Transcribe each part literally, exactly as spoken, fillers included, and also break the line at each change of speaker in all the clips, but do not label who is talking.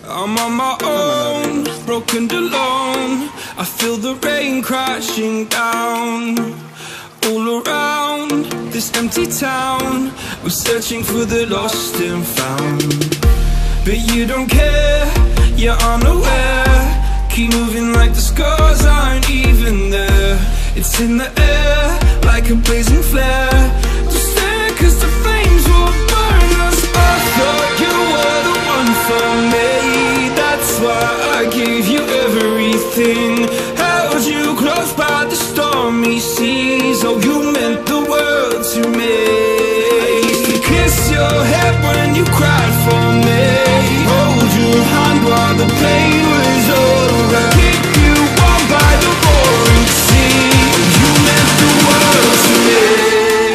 I'm on my own, broken and alone. I feel the rain crashing down. All around this empty town, we're searching for the lost and found. But you don't care, you're unaware. Keep moving like the scars aren't even there. It's in the air, like a blazing flare. Just stare, cause the flames will burn us. I thought you were the one for me. That's why I gave you everything. Held you close by the stormy seas. Oh, you meant the world to me. I used to kiss your head when you cried for me. Hold your hand while the pain was over. Keep you warm by the roaring sea. You meant the world to me.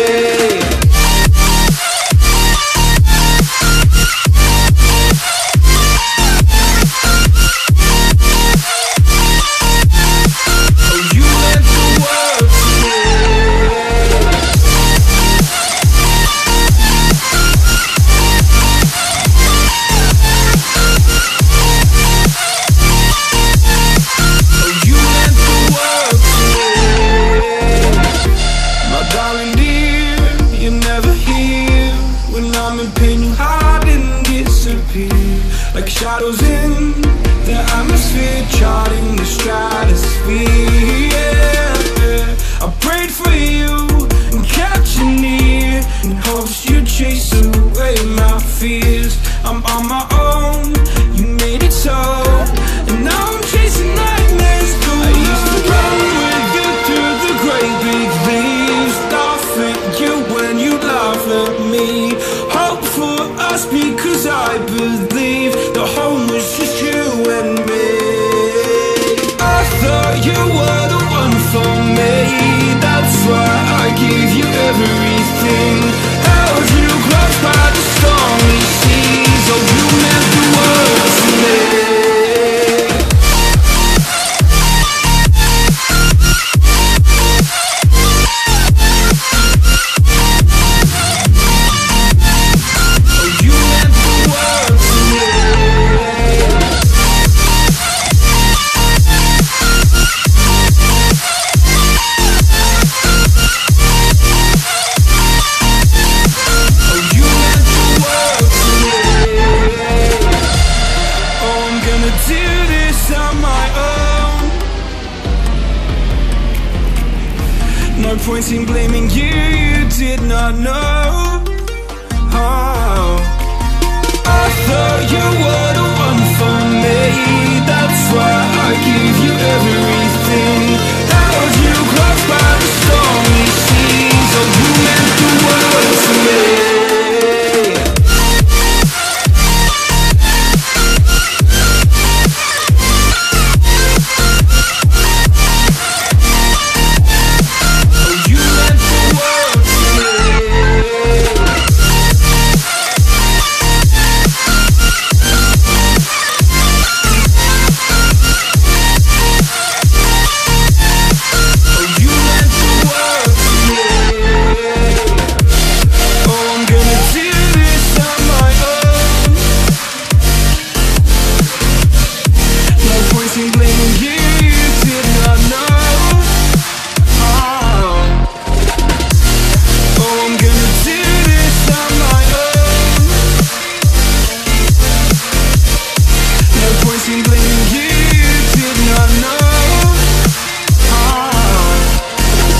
Like shadows in the atmosphere, charting the stratosphere. Yeah. I prayed for you and kept you near, in hopes you'd chase away my fears. I'm on my own, you made it so, and now I'm chasing nightmares through. I used to run with you through the great big leaves, laugh at you when you laugh at me. Hope for us because I believe the home was just you and me. I thought you were the one for me. That's why I gave you everything. Held you close by the stormy seas. Oh, you meant the world to me. No point in blaming you, you did not know. Oh, I thought you were the one for me. That's why I gave you everything. Held you close by the stormy seas. Oh, you meant the world to me.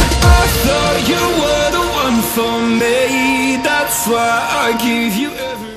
For me, that's why I give you everything.